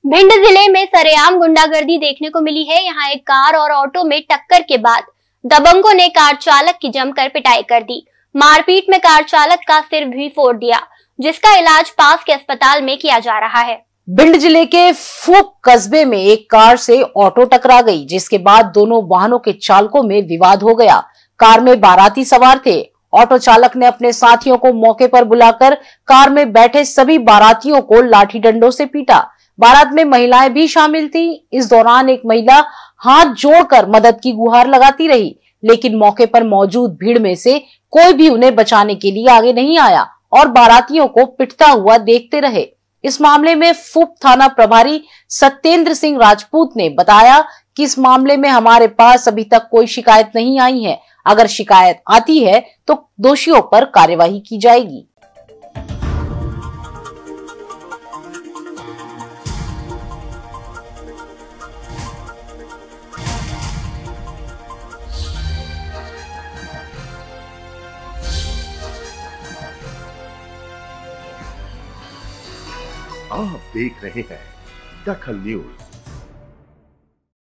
भिंड जिले में सरेआम गुंडागर्दी देखने को मिली है। यहाँ एक कार और ऑटो में टक्कर के बाद दबंगों ने कार चालक की जमकर पिटाई कर दी। मारपीट में कार चालक का सिर भी फोड़ दिया, जिसका इलाज पास के अस्पताल में किया जा रहा है। भिंड जिले के फूक कस्बे में एक कार से ऑटो टकरा गई, जिसके बाद दोनों वाहनों के चालकों में विवाद हो गया। कार में बाराती सवार थे। ऑटो चालक ने अपने साथियों को मौके पर बुलाकर कार में बैठे सभी बारातियों को लाठी डंडों से पीटा। बारात में महिलाएं भी शामिल थी। इस दौरान एक महिला हाथ जोड़कर मदद की गुहार लगाती रही, लेकिन मौके पर मौजूद भीड़ में से कोई भी उन्हें बचाने के लिए आगे नहीं आया और बारातियों को पिटता हुआ देखते रहे। इस मामले में फूक थाना प्रभारी सत्येंद्र सिंह राजपूत ने बताया कि इस मामले में हमारे पास अभी तक कोई शिकायत नहीं आई है। अगर शिकायत आती है तो दोषियों पर कार्यवाही की जाएगी। आप देख रहे हैं दखल न्यूज।